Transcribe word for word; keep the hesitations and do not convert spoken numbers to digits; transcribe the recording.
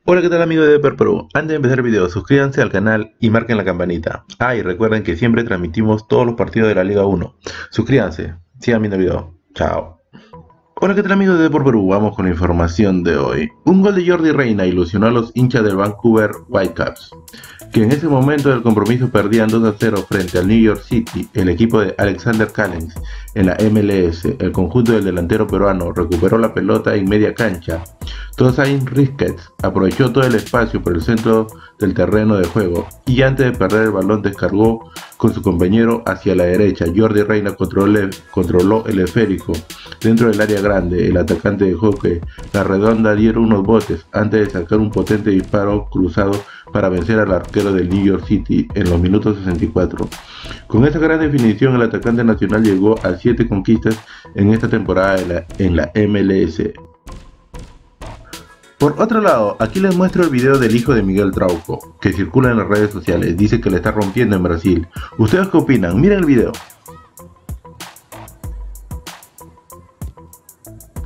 Hola, ¿qué tal amigos de Deper Perú? Antes de empezar el video, suscríbanse al canal y marquen la campanita. Ah, y recuerden que siempre transmitimos todos los partidos de la Liga uno. Suscríbanse, sigan viendo el video. Chao. Hola, ¿qué tal amigos de Deportes Perú? Vamos con la información de hoy. Un gol de Jordi Reina ilusionó a los hinchas del Vancouver Whitecaps, que en ese momento del compromiso perdían dos a cero frente al New York City. El equipo de Alexander Callens en la M L S, el conjunto del delantero peruano, recuperó la pelota en media cancha. Tosaint Ricketts aprovechó todo el espacio por el centro del terreno de juego y antes de perder el balón descargó con su compañero hacia la derecha. Jordi Reina controló, controló el esférico dentro del área grande. El atacante dejó que la redonda diera unos botes antes de sacar un potente disparo cruzado para vencer al arquero del New York City en los minutos sesenta y cuatro. Con esa gran definición, el atacante nacional llegó a siete conquistas en esta temporada en la, en la M L S. Por otro lado, aquí les muestro el video del hijo de Miguel Trauco, que circula en las redes sociales. Dice que le está rompiendo en Brasil. ¿Ustedes qué opinan? Miren el video.